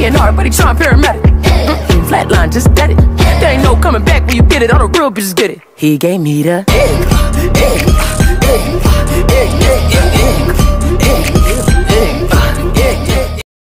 trying hard, but he trying paramedic. Flatline, just dead it. There ain't no coming back when you get it. All the real bitches get it. He gave me the